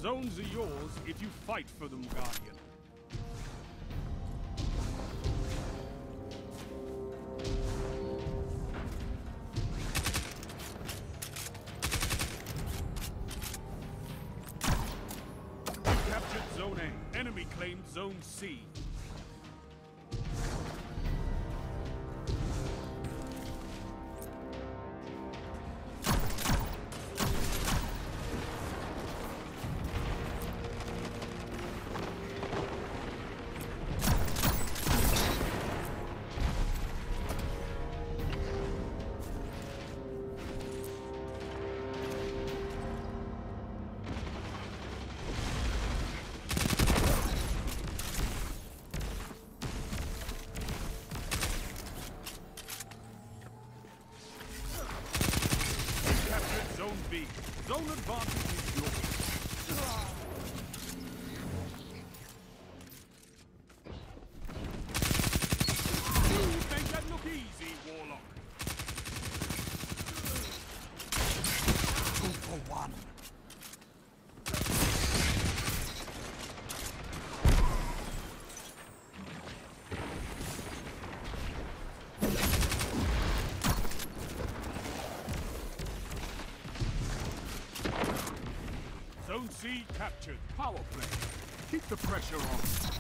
zones are yours if you fight for them, Guardian. Captured Zone A. Enemy claimed Zone C. Zone B. Zone advantage is yours. You make that look easy, Warlock. 2 for 1. Zone C captured. Power play. Keep the pressure on.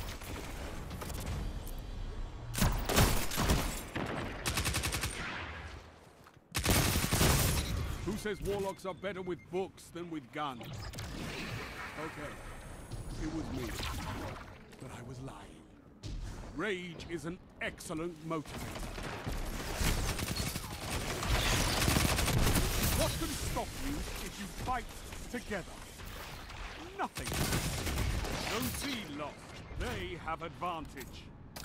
Who says warlocks are better with books than with guns? Okay, it was me. But I was lying. Rage is an excellent motivator. What can stop you if you fight together? Nothing. Zone C lost. They have advantage.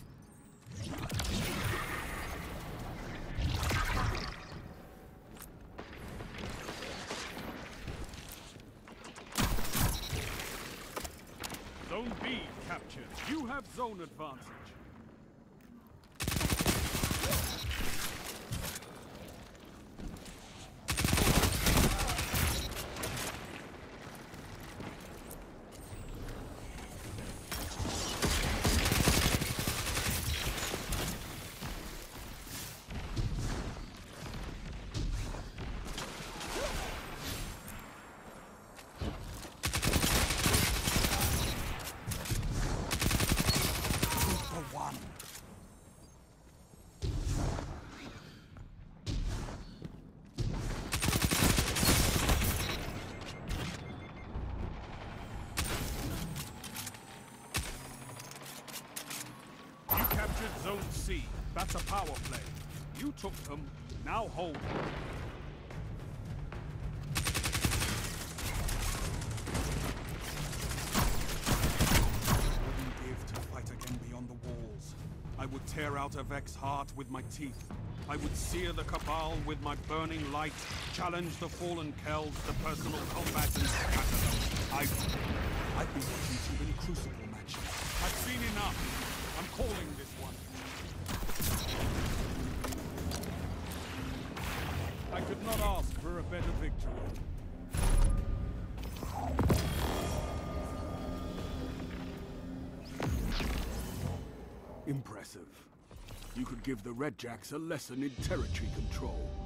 Zone B captured. You have zone advantage. Zone C. That's a power play. You took them, now hold them. I wouldn't give to fight again beyond the walls. I would tear out a Vex heart with my teeth. I would sear the Cabal with my burning light, challenge the fallen Kells to personal combat and scatter them. I've been watching too many Crucible matches. I've seen enough. I'm calling this one. I could not ask for a better victory. Impressive. You could give the Redjacks a lesson in territory control.